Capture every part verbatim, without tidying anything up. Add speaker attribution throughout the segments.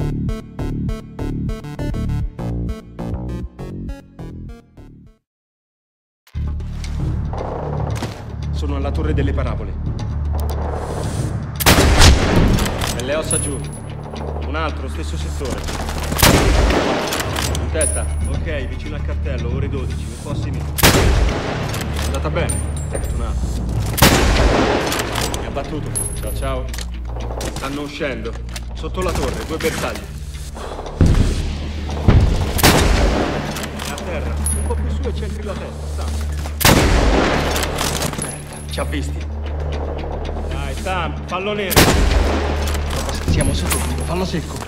Speaker 1: Sono alla torre delle parabole. Nelle ossa giù. Un altro, stesso settore. In testa. Ok, vicino al cartello, ore dodici, mi fossi. È andata bene. Fortunato. Mi ha battuto. Ciao ciao. Stanno uscendo. Sotto la torre, due bersagli. È a terra. Un po' più su e centri la testa. Sta. Ci ha visti. Dai, Stamp, fallo nero. Siamo sotto qui, fallo secco.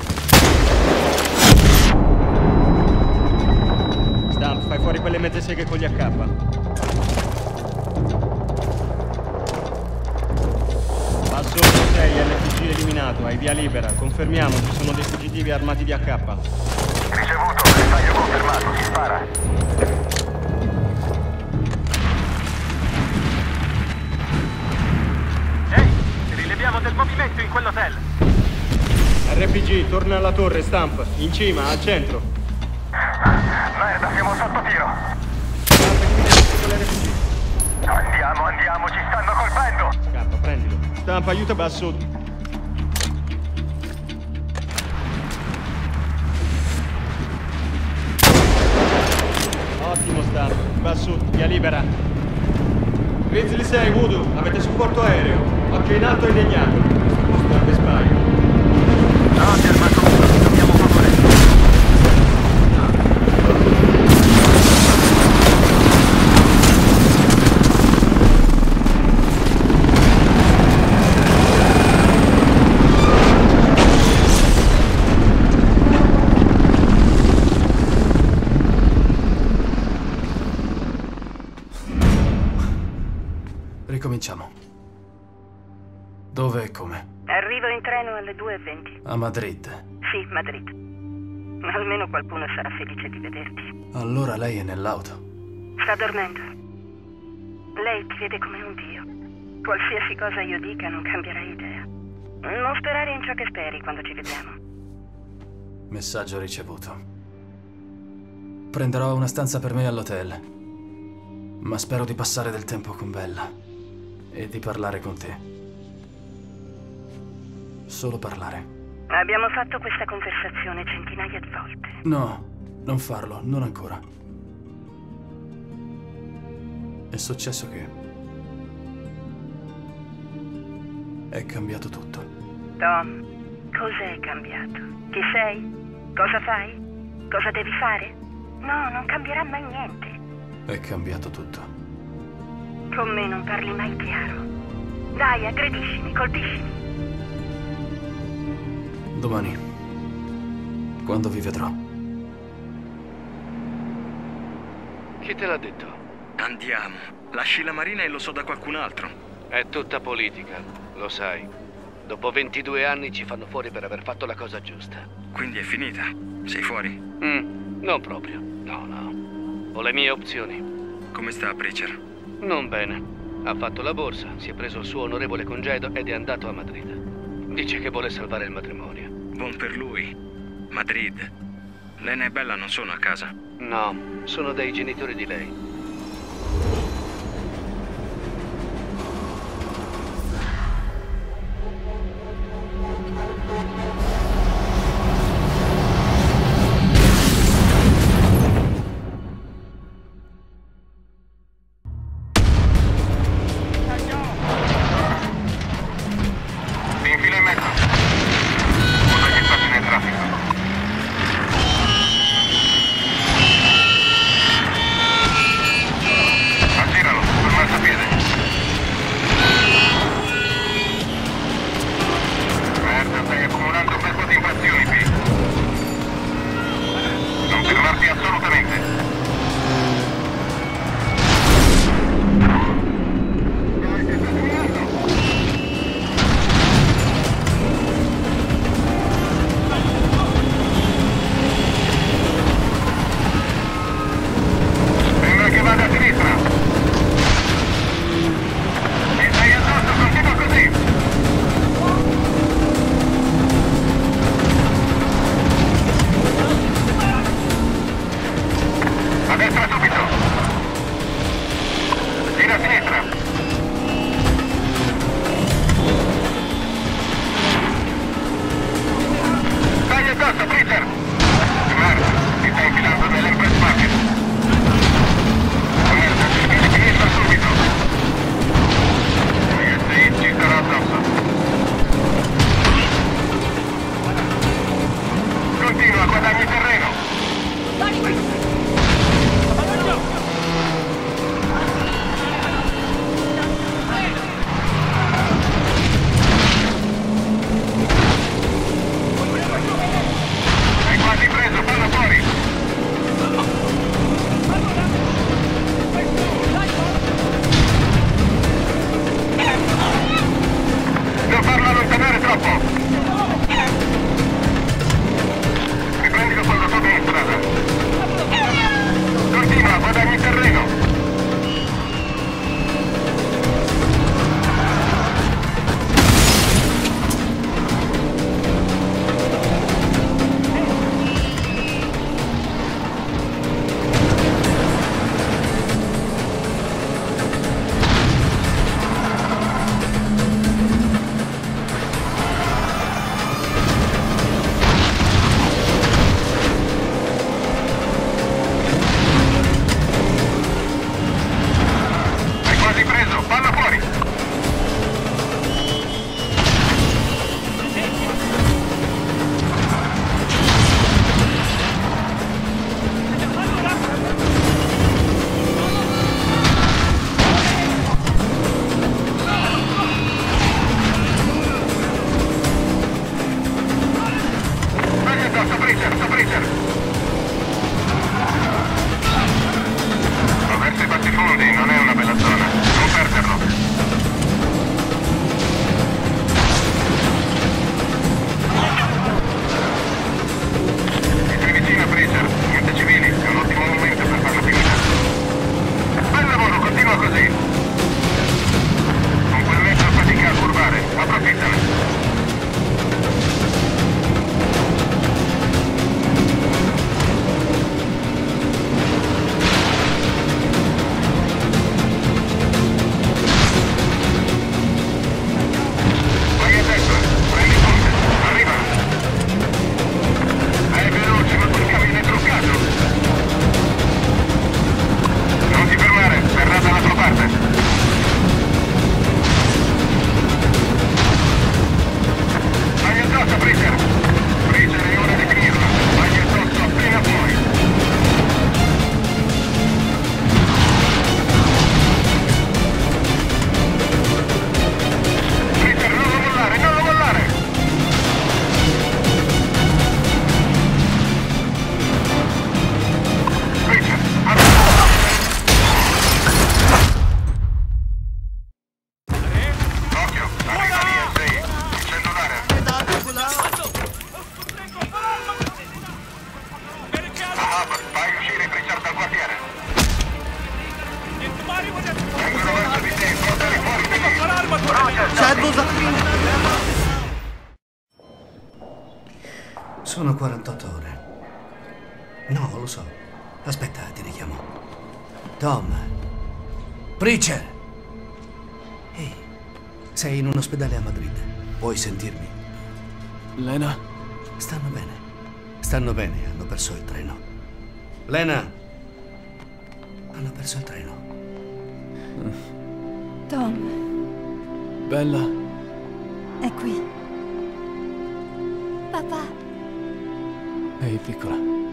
Speaker 1: Stamp, fai fuori quelle mezze seghe con gli A K. Basso sei, L P G eliminato, hai via libera. Confermiamo, ci sono dei fuggitivi armati di A K.
Speaker 2: Ricevuto, bersaglio confermato, si spara. Del movimento in quell'hotel.
Speaker 1: R P G, torna alla torre, Stamp. In cima, al centro.
Speaker 2: Merda, siamo sotto tiro. Andiamo, andiamo, ci stanno colpendo.
Speaker 1: Scappa, prendilo. Stamp, aiuta basso. Ottimo, Stamp. Basso, via libera. Grizzly sei, Voodoo, avete supporto aereo. Occhio in alto e indegnato. Questo posto è Vespaio.
Speaker 2: No, si è armato uno, dobbiamo favorire.
Speaker 3: Ricominciamo. Dove e come?
Speaker 4: Arrivo in treno alle due e venti.
Speaker 3: A Madrid.
Speaker 4: Sì, Madrid. Almeno qualcuno sarà felice di vederti.
Speaker 3: Allora lei è nell'auto.
Speaker 4: Sta dormendo. Lei ti vede come un dio. Qualsiasi cosa io dica non cambierai idea. Non sperare in ciò che speri quando ci vediamo.
Speaker 3: Messaggio ricevuto. Prenderò una stanza per me all'hotel. Ma spero di passare del tempo con Bella. E di parlare con te. Solo parlare.
Speaker 4: Abbiamo fatto questa conversazione centinaia di volte.
Speaker 3: No, non farlo, non ancora. È successo che... è cambiato tutto.
Speaker 4: Tom, cos'è cambiato? Chi sei? Cosa fai? Cosa devi fare? No, non cambierà mai niente.
Speaker 3: È cambiato tutto.
Speaker 4: Con me non parli mai chiaro. Dai, aggrediscimi, colpiscimi.
Speaker 3: Domani, quando vi vedrò.
Speaker 5: Chi te l'ha detto?
Speaker 1: Andiamo. Lasci la marina e lo so da qualcun altro.
Speaker 5: È tutta politica, lo sai. Dopo ventidue anni ci fanno fuori per aver fatto la cosa giusta.
Speaker 1: Quindi è finita? Sei fuori?
Speaker 5: Mm, non proprio. No, no. Ho le mie opzioni.
Speaker 1: Come sta, Preacher?
Speaker 5: Non bene. Ha fatto la borsa, si è preso il suo onorevole congedo ed è andato a Madrid. Dice che vuole salvare il matrimonio.
Speaker 1: Buon per lui. Madrid. Lena e Bella non sono a casa?
Speaker 5: No, sono dei genitori di lei.
Speaker 2: addosso, Preacher, sto Preacher! Ho verso i bassifondi, non è una bella zona. Non perderlo. Niente civili, è un ottimo momento per farlo finita. Bel lavoro, continua così. Con quel mezzo fatica a curvare, approfittane. Vai a destra, prendi il ponte, arriva. È veloce, ma quel camion è truccato. Non ti fermare, verrà dalla tua parte. Vai addosso, Preacher. Preacher, è ora di finirla. Vai addosso appena puoi. Preacher, non lo mollare, non lo mollare. Preacher, occhio, arriva lì E sei. Il cellulare. Ah, fai uscire Preacher dal quartiere. Vengono verso di te, portali fuori di lì.
Speaker 6: Sono quarantotto ore. No, lo so. Aspetta, ti richiamo. Tom. Preacher! Ehi, sei in un ospedale a Madrid. Puoi sentirmi?
Speaker 3: Lena?
Speaker 6: Stanno bene. Stanno bene, hanno perso il treno. Lena! Hanno perso il treno.
Speaker 7: Tom,
Speaker 3: Bella?
Speaker 7: è qui. Papà.
Speaker 3: Ehi, piccola.